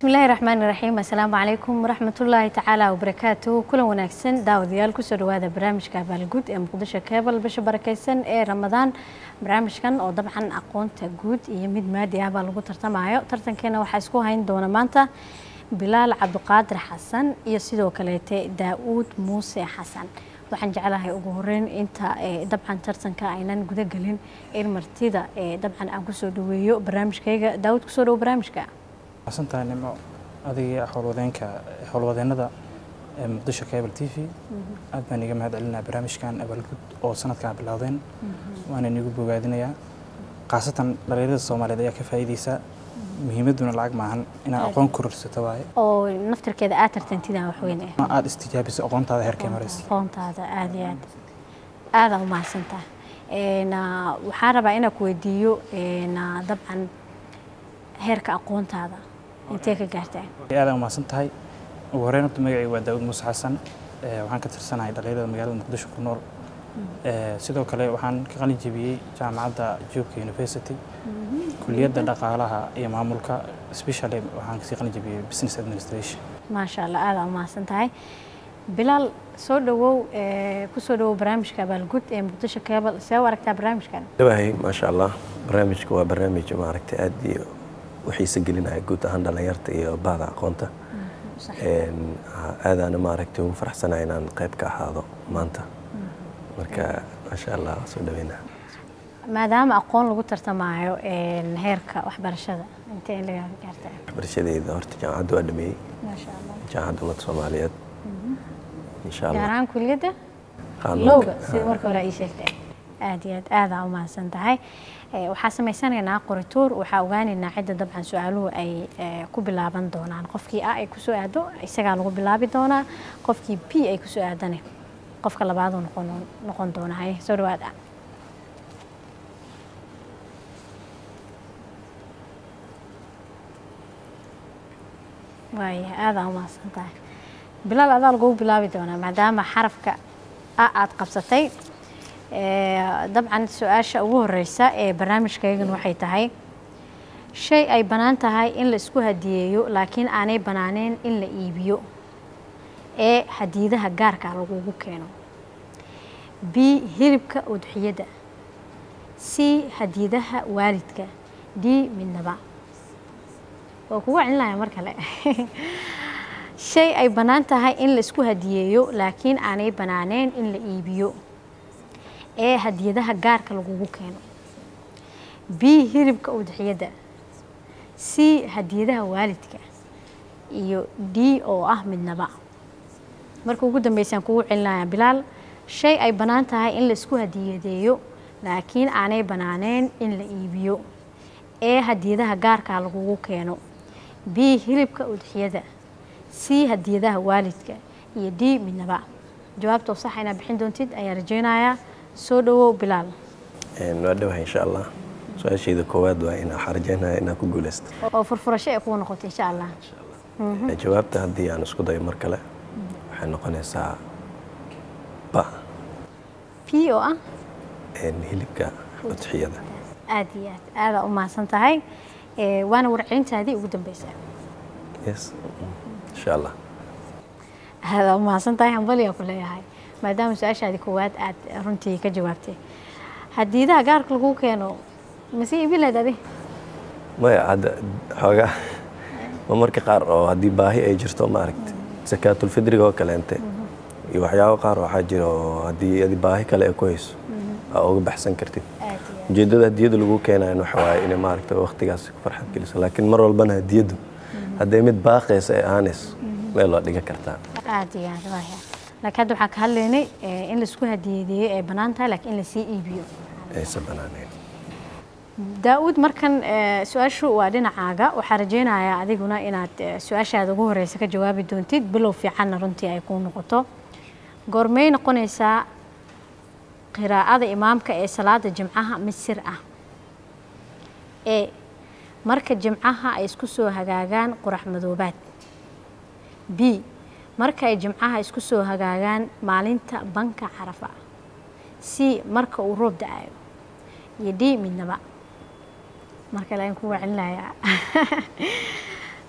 بسم الله الرحمن الرحيم. السلام عليكم ورحمة الله تعالى وبركاته. كل وناكسن داوديال كسر هذا برامج كابل جود مقدشة كابل بش بركيسن رمضان برامج كان أو طبعا أقون تجود يمد مادي هذا لو ترتمعه ترتن كنا وحاسكوه هين دون مانتا بلال عبد القادر حسن يسيدو كليته داود موسى حسن waxaan jeclahay ugu horeyn inta dabcan tartanka aynan guda galin in martida dabcan aan ku soo dhaweeyo barnaamijkayga Daawud ku soo dhaw barnaamijka asantaa nimo adiga howlwadeenada Muqdisho Cable TV aad baan iga mahad celinaa barnaamijkan abalgud oo sanadkan bilowdeen waana nigu bogaadinayaa qaasatan dhalinyarada Soomaaliyeed ayaa ka faa'iideysa muhiimaduna lacag maahan inaan aqoon kororsato waaye oo naftirkeeda aad tartantida wax weyn aad istijaabiso aqoontaada heerkee maraysa aqoontaada aad u mahadsantahay waxaan rabaa inaan ku weydiiyo dabcan heerka aqoontaada intee ka gaartay aad u mahadsantahay ugu horeyn magacaygu waa Daawud Muuse Xasan waxaan ka tirsanahay dhalinyarada magaalada Muqdisho ku nool sidoo kale waxaan ka qalin jabiyay jaamacadda Joogka University kulliyadda dhaqaalaha iyo maamulka especially waxaan ka qalin jabiyay business administration ma sha Allah aad u mahadsantahay Bilal soo dhawow ku soo dhawow barnaamijka Abalgud ee Muqdisho Cable soo aragtaa barnaamijkan dhawahay ma sha Allah barnaamijku waa barnaamij ma aragtay aad iyo وحيس قلنا قلت أنا لا يرتي بعض قنته هذا أنا ما ركته وفرح سنة إن قيب كهذا مانته مركا ما شاء الله صدقنا ما دام أقول لو قلت معه هيرك وحبر الشذا أنت اللي قلت حبر الشذا إذا هرت جاهد وأدمي ما شاء الله جاهد ومتصوماليات إن شاء الله جاران كل جدة لوجا سيمرك ولا شيء آديات آذا وما سنتهاي وحاسمي سنة قرطور وحاوغاني عدة طبعا سؤالو أي كوبلابان دونا قفكي أي كسؤادو يسجع لو بلابي دونا قفكي بي أي كسؤادني قفك لبعضو نقون دونا هاي سوري هذا واي هذا ما سنتهاي بلال هذا لو بلابي دونا ما دام حرفك أعد قبضتي طبعا سؤال ugu horeysa ee barnaamijkaygan waxay tahay shay ay banaan tahay in la isku hadiyeeyo laakiin aanay banaaneen in la iibiyo ee hadiidaha gaarka lagu keeno b hilibka udxiyada c hadiidaha waalidka d midnaba oo kugu cilnaa mar kale shay ay banaan tahay in la isku hadiyeeyo laakiin aanay banaaneen in la iibiyo ee hadiyadaha gaarka lagu keeno b hilibka udxiyada c hadiyadaha waalidka iyo d oo ah midnaba marka ugu dambeysaan kugu cilnaa Bilal shay ay banaan tahay in la isku hadiyadeeyo laakiin aanay banaaneen in la iibiyo ee hadiyadaha gaarka lagu keeno b hilibka udxiyada c hadiyadaha waalidka iyo d midnaba jawaabta sax ina bixin doontid ayaa rajaynayaa soo dhawow Bilal نودوها إن شاء الله سؤال شيء ذا كواد وإن حرجنا إن أكون جلست أو فرفرة شيء أكون نقطة إن شاء الله جوابت هدي أنا سكوت أي مركلة وحنا قلنا ساعة با بي أو إن هلبك وتحية ذا عاديات هذا أمها سنتهاي وأنا ورعين هذه وقدم بيسا يس إن شاء الله هذا أمها سنتهاي هنبلي أقول لها هاي ما دام سؤال هذه كواد رنتي كجوابتي هديدا قارك لقو كانوا مسيء بلا دبي ما عاد حاجة ومرك قار أو هدي باهي أي جرتو ماركت زكاة الفطر هو كلامته يوحياو قار وحاجر أو هدي باهي كلا كويس أو بحسن كرتي جدد هديد لقو كنا إنه حواي إنه ماركت وقت جالس فرحة كلس لكن مرة البنا هديد هدي مد باقي سأنس ما يلا دقة كرتان عادي واحد لكن هذا حق هلني إن السكون هدي بنانتها لكن إن سي إيبيو إيه سبنانين داود مركن سؤال شو وادينا عاجا وحرجينا يا عديقنا إن سؤال هذا جوه رئيسك جواب دونتيد بلو في حنا رنتي يكون نقطة قرمين قنيسة قراءة إمامك صلاة الجمعة مسرعة إيه مركز جمعها يسكسو هجاجان قرح مذوبات بي marka ay jimcaha isku soo hagaagaan maalinta banka Carafa si marka uu roob da'ayo yidi midnaba marka la ku wacinayaa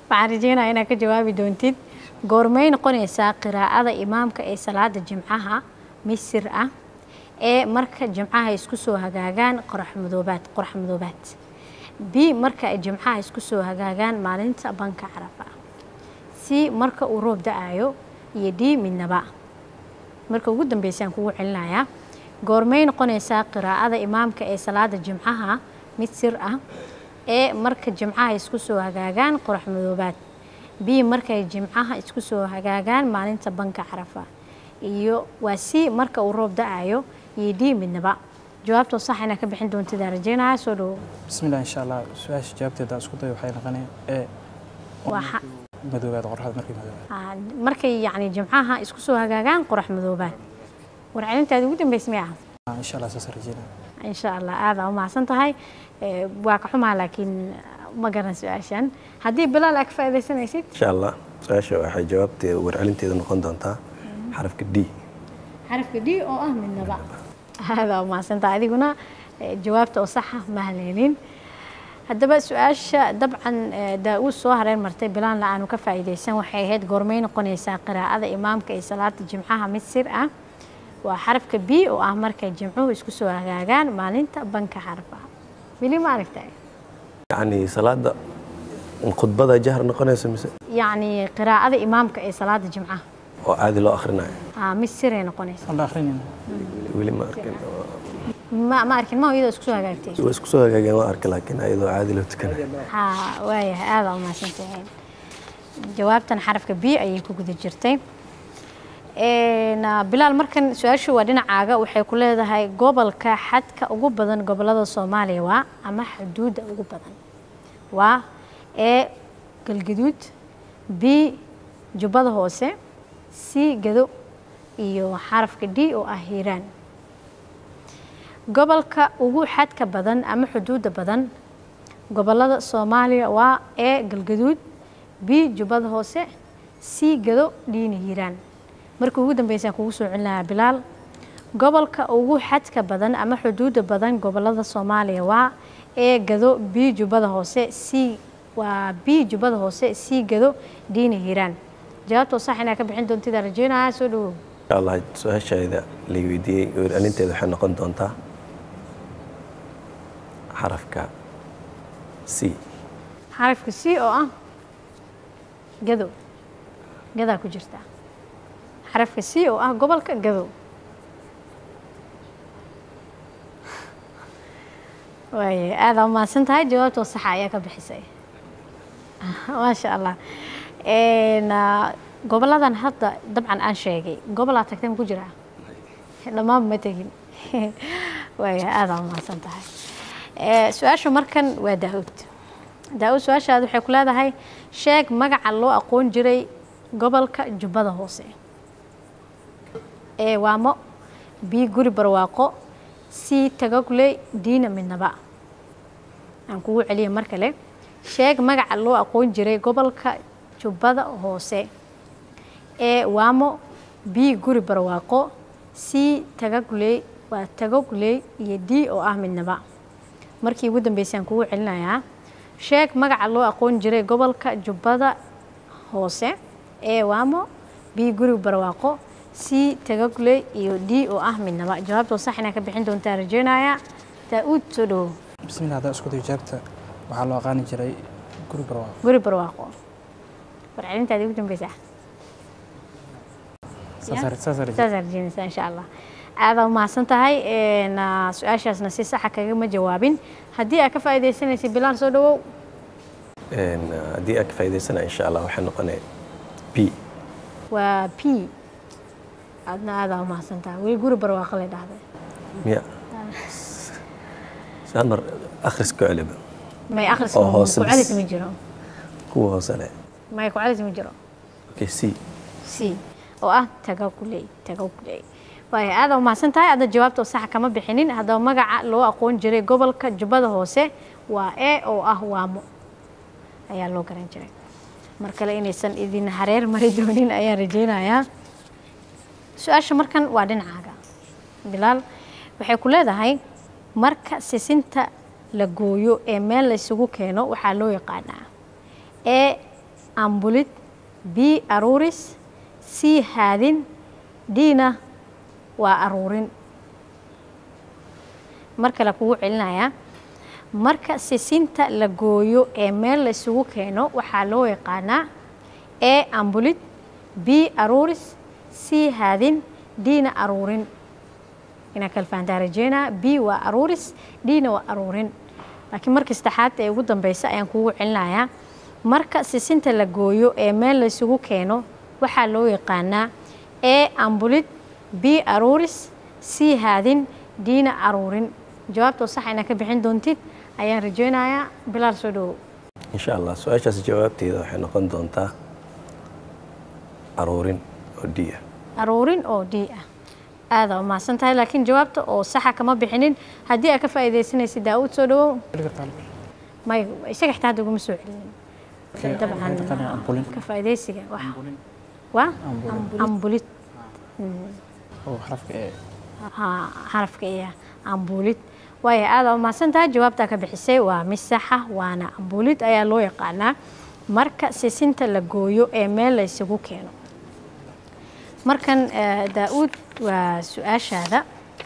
waxaan rajeynayaa inaad ka jawaabi doontid goormay noqonaysaa qiraa'ada imaamka ee salaada jimcaha mid sir ah ee marka jimcaha isku soo hagaagaan qorax madoobaad b marka ay jimcaha isku soo hagaagaan maalinta banka carafa c marka uu roob da'ayo iyo d midnaba marka ugu dambeysaan kugu celinayaa goormay noqonaysaa qiraa'ada imaamka ee salaada jimcaha mid sir ah ee marka jimcaha isku soo hagaagaan qorax madoobaad b markay jimcaha isku soo hagaagaan maalinta banka carafa iyo waa c marka uu roob da'ayo iyo d midnaba jawaabtoo sax inaad ka bixin doontid aan rajeynayaa soo dhowo bismillah insha allah su-aasha jawaabteeda isku day waxay noqonaya ee madoobaad qorraxda markay yacni jimcaha isku soo hagaagaan qorax madoobaad warcelintaadi ugu dambeysay may ahayd insha allah saas rajeynaya insha allah aada u mahadsan tahay waa ka xumaa laakiin ma garan su-aashan haddii bilaal aad ka faa'iidaysanaysid insha allah su-aasha waxay jawaabteeda warcelinteeda noqon doontaa xarafka d xarafka d oo ah midnaba aada u mahadsan tahay adiguna jawaabta oo saxa ma haleelin haddaba su-aasha dabcan daa-uud soo hareer martay bilaan la aanu ka faa'iidaysan waxay ahayd goormay noqonaysaa qiraa'ada imaamka ee salaada jimcaha mid sir ah waa xarafka b oo ah markay jimcuhu isku soo hagaagaan maalinta banka xarfa weli ma aragtay yacni salaada khudbada jahar noqonaysa mise yacni qiraa'ada imaamka ee salaada jimcaha oo caadi loo akhrinayo mid siray noqonaysa la akhrinayna weli ma arkin ma arkin ma iyadoo isku soo hagaagtay waa isku soo hagaageen waa arka laakiin ayadoo caadi loo tukanayo waayahay aada u mahadsantahay jawaabtan xarafka b ayay ku guda jirtay bilaal markan su-aashu waa dhinacaaga waxay ku leedahay gobolka xadka ugu badan gobolada soomaaliya waa ama xuduudda ugu badan waa ee galgaduud b jubbada hoose c gado iyo xarafka d oo ah hiiraan gobolka ugu xadka badan ama xuduudda badan gobolada soomaaliya waa ee galgaduud b jubbada hoose c gado dna hiiraan markii ugu dambeysaan kugu soo celinayaa bilaal gobolka ugu xadka badan ama xuduudda badan gobolada soomaaliya waa ee gado b jubbada hoose c waa b jubbada hoose c gado dna hiiraan jawaabtoo sax inaad ka bixin doontida rajeynayaa soo dhawow insha allah su-aashayda la weydiiyey warcelinteeda waxay noqon doontaa xarafka c xarafka c oo ah gado gadaa ku jirta xarafka c oo ah gobolka gadow waay aada u mahadsan tahay jawaabtoo saxa ayaa ka bixisay maasha allah goboladan hadda dabcan aan sheegay gobol aad tagtay ma ku jiraa dhammaanba ma tegin waay aada u mahadsan tahay su-aasha markan waa daa-uud su-aashaada waxay ku leedahay sheeg magaca loo aqoon jiray gobolka jubbada hoose ee waamo b guri barwaaqo c tagagley diina midnaba aan kugu celiya mar kale sheeg magaca loo aqoon jiray gobolka jubbada hoose ee waamo b guri barwaaqo c tagagley waa tagagley iyo d oo ah midnaba markii ugu dambeysay aan kugu celinayaa sheeg magaca loo aqoon jiray gobolka jubbada hoose ee waamo b guri barwaaqo c tagagley iyo d oo ah midnaba jawaabtoo sax inaad ka bixin doontaa rajeynayaa daa-uud soo dhawow bismillah haddaa isku day jawaabta waxaa loo aqaani jiray guri barwaaqo warcelintaadi ugu dambeysaa saas rajeynaysaa insha allah aada u mahadsan tahay su-aashaasna si saxa kagama jawaabin haddii aad ka faa'iidaysanaysa bilaal soo dhawow haddii aad ka faa'iidaysana insha allah waxay noqonaya b waa p aadna aada u mahadsan tahay weli guri barwaaqo lay dhahday miya saan mar akhris ku celiba may akhris ku celis ma jiro kuwa hoose leh may ku celis ma jiro okay c oo ah tagagley waay aada u mahadsan tahay adda jawaabtoo saxa kama bixinin haddaba magaca loo aqoon jiray gobolka jubbada hoose waa e oo ah waamo ayaa loo garan jiray mar kale inaysan idin hareer mari doonin ayaan rajeynayaa su-aasha markan waa dhinacaaga bilaal waxay ku leedahay marka sisinta la gooyo ee meel laysugu keeno waxaa loo yaqaanaa e ambulid B aruuris C haadin Dina waa aruurin marka la kugu celinaya marka sisinta la gooyo ee meel la isugu keeno waxaa loo yaqaanaa A ambulid B aruuris C haadin Dina aruurin ina kala fahantaa rajeynaa B waa aruuris Dina waa aruurin laakiin marka saddexaad ee ugu dambaysa ayaan kugu celinayaa marka sisinta la gooyo ee meel la isugu keeno waxaa loo yaqaanaa A ambulid B aruuris C haadin Dina aruurin jawaabta sax ina ka bixin doontid ayaan rajeynayaa bilaal soo dhawow insha allah su-aashaas jawaabteeda waxay noqon doontaa aruurin oo D ah aruurin oo D ah aada umahadsan tahay laakiin jawaabta oo saxa kama bixinin haddii aad ka faa'iidaysanaysid Daawud soo dhawow may isaga xitaa hadda uguma soo celinin dabcan ka faa'iidaysiga waa ambulid oo xarafka ee ambulid waayo aada umahadsan tahay jawaabtaa ka bixisay waa mid saxa waana ambulid ayaa loo yaqaanaa marka sisinta la gooyo ee meel la isugu keeno markan Daawud waa su-aashaada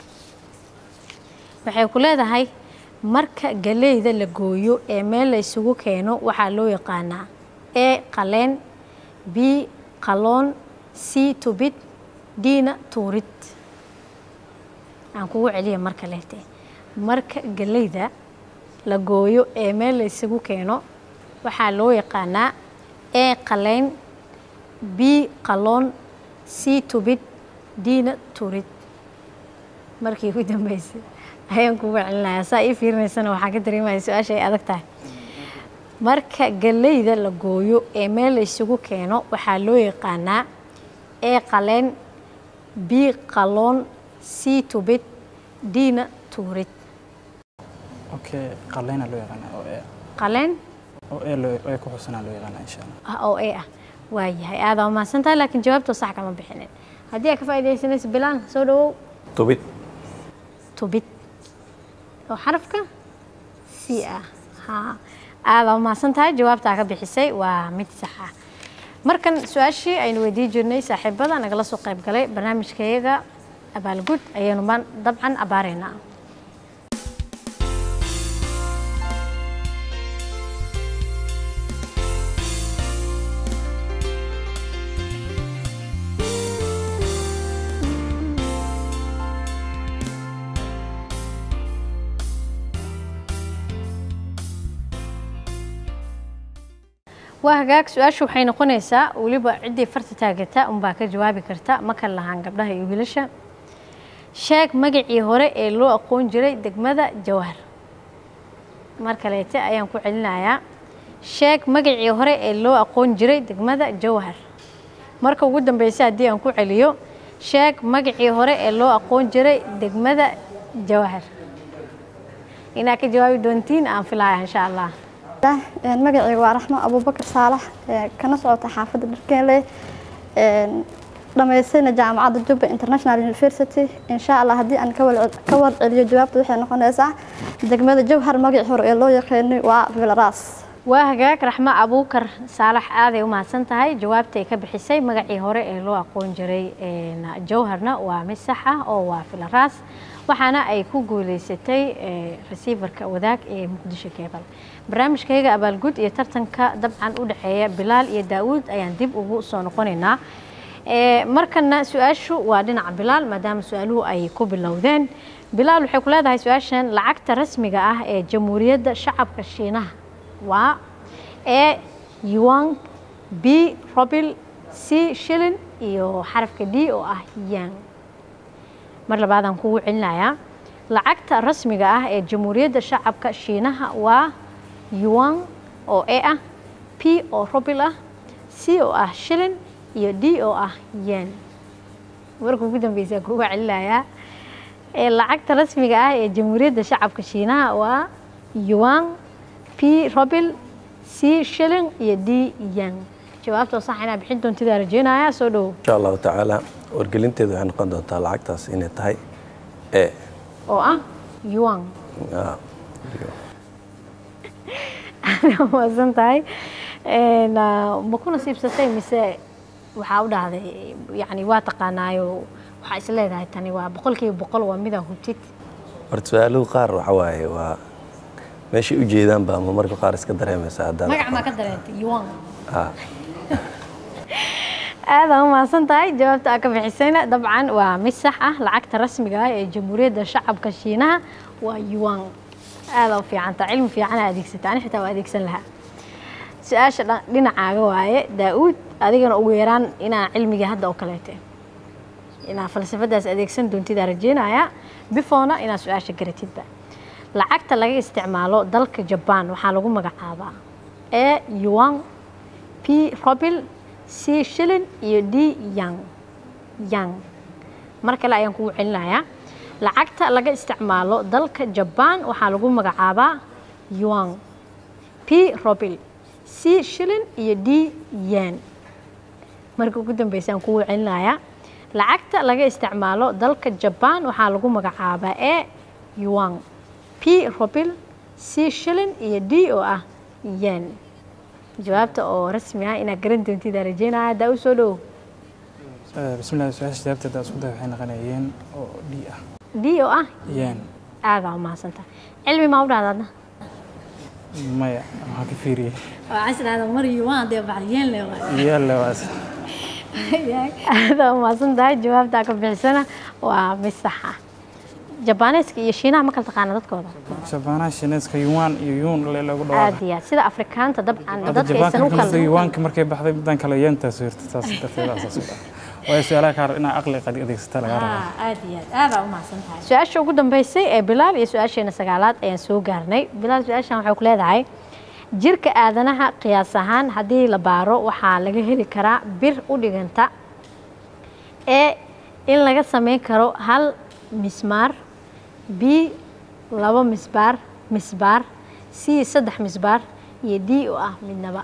waxay ku leedahay marka galeyda la gooyo ee meel la isugu keeno waxaa loo yaqaanaa A qaleen B qaloon C tubid Dina tuurid aan kugu celiya marka leete marka galeyda la gooyo ee meel la isugu keeno waxaa loo yaqaanaa A qaleen B qaloon C tubid Dina tuurid markii ugu dambeysay ayaan kugu celinayaa saa ii fiirinaysana waxaan ka dareemaya su-aasha ay adag tahay marka galeyda la gooyo ee meel la isugu keeno waxaa loo yaqaanaa A qaleen B qaloon C tubid Dina tuurid okay qaleen loo yaqaanaa oo qaleen oo ku xusanaa loo yaqaanaa insha Allah oo A waayahay aada umahadsan tahay laakiin jawaabta sax kama bixinin haddii aad ka faa'iidaysanayso bilaal soo dhawow tubid oo xarafka C ah aada umahadsan tahay jawaabtaa ka bixisay waa mid sax ah markan su-aashii aynu weydiin jirnay saaxiibada nagala soo qayb galay barnaamijkayaga abaalgud ayaynu dabcan abaaraynaa waa hagaag su-aashu waxay noqonaysaa weliba ciddii farta taagata unbaa ka jawaabi karta ma kala lahaan gabdhaha iyo wiilasha sheeg magacii hore ee loo aqoon jiray degmada Jawhar mar kaleete ayaan ku celinayaa sheeg magacii hore ee loo aqoon jiray degmada Jawhar marka ugu dambeysay haddii aan ku celiyo sheeg magacii hore ee loo aqoon jiray degmada Jawhar inaa ka jawaabi doontiin aan filayaa insha Allah magacayga waa Raxmo Abuubakar Saalax kana socota xaafadda Dharkeenle dhamaysayna jaamacadda Jubba International University insha Allah haddii aan ka wada celiyo jawaabta waxay noqonaysaa degmada Jawhar magacii hore ee loo yaqaanay waa Vilaraas waa hagaag Raxmo Abuubakar Saalax aaday u mahadsan tahay jawaabtay ka bixisay magacii hore ee loo aqoon jiray Jawharna waa mid sax ah oo waa Vilaraas waxaana ay ku guuleysatay receiverka wadaag ee Muqdisho Cable barnaamijkayga abaalgud iyo tartanka dabcan u dhaxeeya Bilaal iyo Daawud ayaan dib ugu soo noqonaynaa markana su-aashu waa dhinaca Bilaal maadaama su-aaluhu ay ku bilowdeen Bilaal waxay ku leedahay su-aashan lacagta rasmiga ah ee Jamhuuriyadda Shacabka Shiinaha waa A yuan B ruble C shilling iyo xarafka D oo ah yang mar labaad aan kugu celinayaa lacagta rasmiga ah ee Jamhuuriyadda Shacabka Shiinaha waa yuan oo A ah P oo ruble ah C oo ah shilling iyo D oo ah yen marka ugu dambeysay kugu celinayaa lacagta rasmiga ah ee Jamhuuriyadda Shacabka Shiinaha waa yuan P ruble C shilling iyo D yen jawaabta sax inaa bixin doontidaa rajeynayaa soo dhow insha Allah tacaala wargelinteedu waxay noqon doontaa lacagtaas inay tahay A oo ah yuan waasan tahay ma ku nasiibsatay mise waxaa u dhahday yani waa taqaanaayo waxaa is leedahay tani waa 100% waa mida hubtid horta su'aaluhu qaar waxa waaye waa meeshay u jeedaan baa ama marka qaar iska dareemaysa haddana magac ma ka dareentay yuan ah aad u mahadsan tahay jawaabta aad ka bixisayna dabcan waa mid sax ah lacagta rasmiga ah ee jamhuuriyadda shacabka shiinaha waa yuan aad u fiican tahay cilmi fiican aad adeegsataa ani xitaa waa adeegsan lahaa su-aasha dhinacaaga waaye daa'uud adigana ugu yaraan inaa cilmiga hadda oo kaleete inaa falsafadaas adeegsan doontida rajeynaya bifoona inaa su-aasha garatidba lacagta laga isticmaalo dalka Japan waxaa lagu magacaabaa A yuan P ruble C shilling iyo D yang mar kale ayaan kugu celinayaa lacagta laga isticmaalo dalka Japan waxaa lagu magacaabaa yuan P ruble C shilling iyo D yen marka ugu dambeysay aan kugu celinayaa lacagta laga isticmaalo dalka Japan waxaa lagu magacaabaa A yuan P ruble C shilling iyo D oo ah yen jawaabta oo rasmi ah ina garan doontid rajeynaya daa u soo dhow bismillah su-aasha jawaabteeda isku day waxay noqonayeen oo D oo ah yen aad baa mahadsantahay cilmi ma u dhahdaadna maya waxaan ka fiiriyey waa casraada mar yuan dee baxyeen le yalla waas aad baa mahadsantahay jawaabta ka bixisana waa mid sax ah Jabaneska iyo Shiinaha ma kala taqaana dadkooda Jabaanaha Shiineeska yuan iyo yun lagu dhawaaqay aad iyo sida Afrikaanta dabcan dadkaysan u kala yuanka markay baxday midan kale yenta suurta taas darteeda asaas way su'aalaha qaar ina aqli qad adeegsata laga rabaa aad iyo aad u mahadsantahay su-aasha ugu dambeysay ee Bilaal iyo su-aasheena sagaalaad ayaan soo gaarnay Bilaal su-aashan waxay ku leedahay jirka aadanaha qiyaas ahaan haddii la baaro waxaa laga heli karaa bir u dhiganta ee in laga sameyn karo hal mismaar B laba misbaar C saddex misbaar iyo D oo ah midnaba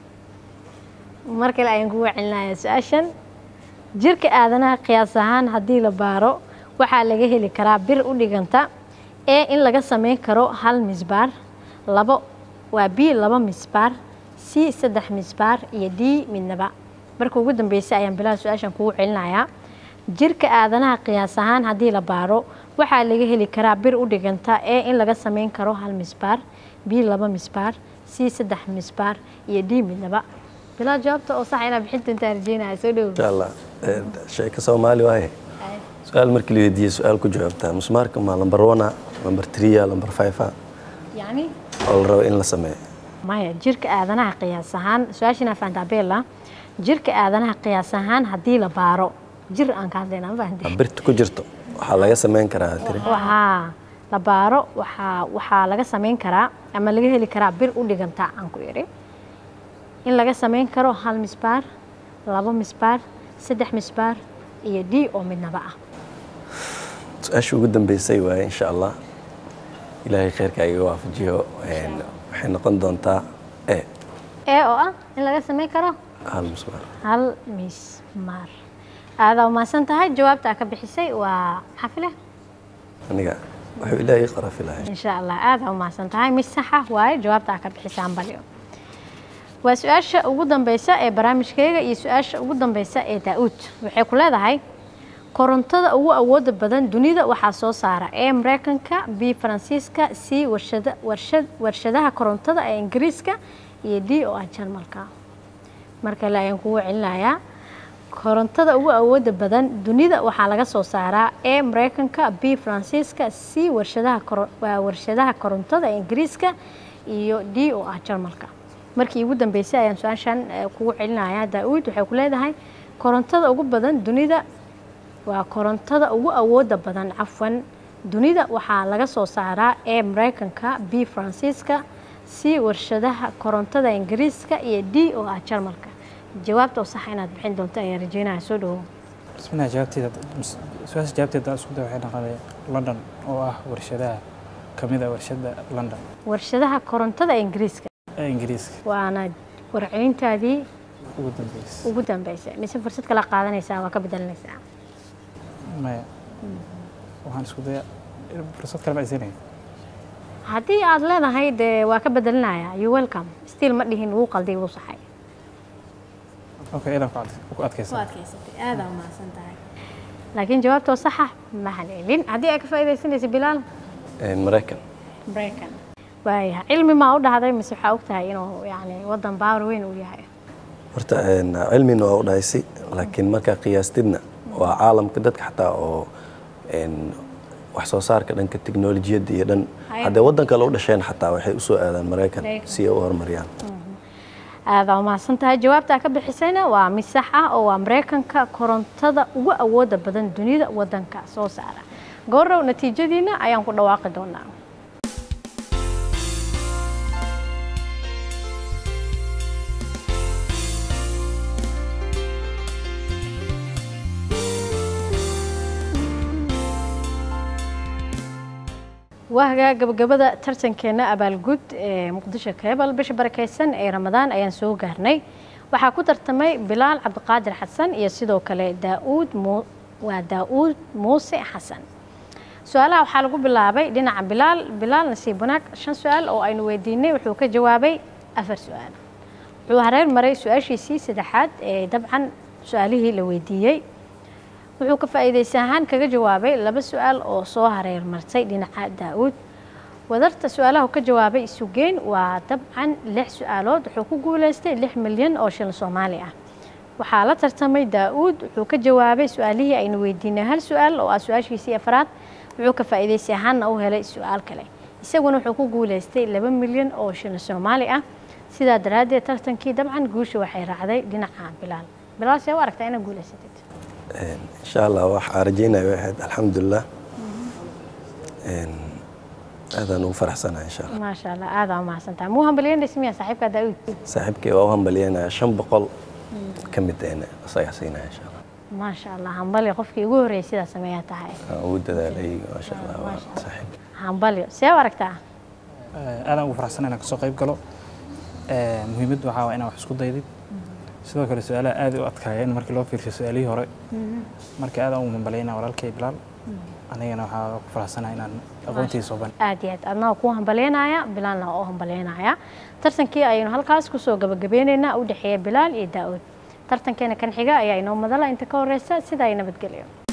mar kale ayaan kugu celinayaa su-aashan jirka aadanaha qiyaas ahaan haddii la baaro waxaa laga heli karaa bir u dhiganta ee in laga sameyn karo hal misbaar waa B laba misbaar C saddex misbaar iyo D midnaba marka ugu dambeysay ayaan bilaha su-aashan kugu celinayaa jirka aadanaha qiyaas ahaan haddii la baaro waxaa laga heli karaa bir u dhiganta ee in laga sameyn karo hal misbaar B laba misbaar C saddex misbaar iyo D midnaba bilaa jawaabta oo sax inaa bixinta intaa rajeynaya soo dhow insha Allah sheeka Soomaali waaye su'aal markii la weydiiyo su'aal ku jawaabtaa mismaarka ma number 1 number 3 number 5 yani oo la rabo in la sameeyo maya jirka aadanaha qiyaas ahaan su-aashina fahantaa beela jirka aadanaha qiyaas ahaan haddii la baaro jir aan ka hadlayna ma fahanteen birta ku jirto waxaa laga sameyn karaa tiri waxaa la baaro waxaa laga sameyn karaa ama laga heli karaa bir u dhiganta aan ku iri in laga sameyn karo hal misbaar laba misbaar saddex misbaar iyo D oo midnaba ah su-aasha ugu dambeysay waaye insha Allah ilaahay khayrka iga waafajiyo waxay noqon doontaa A oo ah in laga sameyn karo hal mismaar aad u mahadsan tahay jawaabta ka bixisay waa xafile aniga wuxuu ilaahay qarafi lahay insha Allah aad u mahadsan tahay mid sax ah waaye jawaabta ka bixisaan baliyo waa su-aasha ugu dambeysa ee barnaamijkayga iyo su-aasha ugu dambeysa ee Daa'uud waxay ku leedahay korontada ugu awooda badan dunida waxaa soo saara ee Mareykanka B Faransiiska C warshadaha korontada ee Ingiriiska iyo D oo ah Jarmalka marka la ayaan kugu celinayaa korontada ugu awooda badan dunida waxaa laga soo saaraa ee Mareykanka B Faransiiska C warshadaha korontada ee Ingiriiska iyo D oo ah Jarmalka markii ugu dambeysay ayaan su-aashan kugu celinayaa Daa'uud waxay ku leedahay korontada ugu badan dunida waa korontada ugu awooda badan cafwan dunida waxaa laga soo saaraa ee Mareykanka B Faransiiska C warshadaha korontada Ingiriiska iyo D oo ah Jarmalka jawaabta sax inaad bixin doonto ayaan rajeynayaa soo dhow bismillah jawaabteeda su-aasha jawaabteeda isku day waxay noqonayeen London oo ah warshadaha kamid ah warshada London warshadaha korontada Ingiriiska waana warcelintaadii ugu dambeysay mise fursad kala qaadanaysaa waa ka bedelanaysaa maya waxaan isku dayaa fursad kale ma aysanay haddii aad leedahay dee waa ka bedelinayaa you welcome still ma dhihin wuu qalday wuu saxay okay idan ku adkaysan adkaysatay aad aa mahadsan tahay laakiin jawaabta saxa ma haleelin haddii ay ka faa'iidaysanaysa bilaal maraykan waayahay cilmi ma u dhahday mise waxaa ogtahay inuu yani wadan baawar weyn uu yahay horta cilmina waa u dhahaysay laakiin markaa qiyaastidna waa caalamka dadka xataa oo wax soo saarka dhanka teknolojiyadda iyo dhan haddee waddan kale u dhasheen xataa waxay u soo aadaan maraykan si ay u horumariyaan aad aa mahadsan tahay jawaabtaa ka bixisayna waa mid sax ah oo waa maraykanka korontada ugu awooda badan dunida wadanka soo saara goorrow natiijadiina ayaan ku dhawaaqi doonaa وهجا جبجبدا ترتن كنا أبالجود مقدشة كابل بش بركيسن أي رمضان أيان سو جهرني وحكو ترتمي بلال عبد القادر حسن يسيدو كلا داود موسى حسن سؤالها وحلقوا باللعبة دينا عن بلال نسيبناك شن سؤال أو أين ويديني وحوك جوابي أفر سؤال وهرير مري سؤال شي سدحات طبعا سؤاله لويديي wuxuu ka faa'iideysan ahaan kaga jawaabay laba su'aal oo soo hareer martay dhinaca Daawud wadarta su'aalaha ka jawaabay isugeen waa dabcan 6 su'aalood wuxuu ku guuleystay 6 milyan oo shilin Soomaali ah waxa la tartamay Daawud wuxuu ka jawaabay su'aalihii aynu weydiinay hal su'aal oo ah su'aashiisii afraad wuxuu ka faa'iideysan ahaan u helay su'aal kale isaguna wuxuu ku guuleystay 2 milyan oo shilin Soomaali ah sidaa daraaddeed tartankii dabcan guusha waxay raacday dhinaca Bilaal soo aragtay inay guuleysatay إن شاء الله وحارجينا واحد الحمد لله هذا نو فرح سنة إن شاء الله ما شاء الله هذا ما حسنتها مو هم بلينا اسمها صاحبك داود صاحبك وهم بلينا شنبقل كم تاني صيح سينا إن شاء الله ما شاء الله هم بلي خفك يقول رئيسي سميتها هاي ود ذلك ما شاء الله صاحب هم بلي سياركتها أنا وفرح سنة أنا كسوق يبقى مهمة وحاول أنا وحسكو دايدي sidoo kale su'aalaha aad u adkaayeen markii loo fiirshay su'aalihii hore markii aad u mambaleyna walaalkay Bilaal anigana waxa ku faraxsanahay inaan aqoontiisa soo ban aad iyo aad adna ku hambaleenaya Bilaalna oo hambaleenaya tartankii ayaynu halkaas ku soo gabagabeynayna u dhaxeeya Bilaal iyo Daawud tartankeena kan xiga ayaa inoo madala inta ka horeysa sida ay nabadgelyo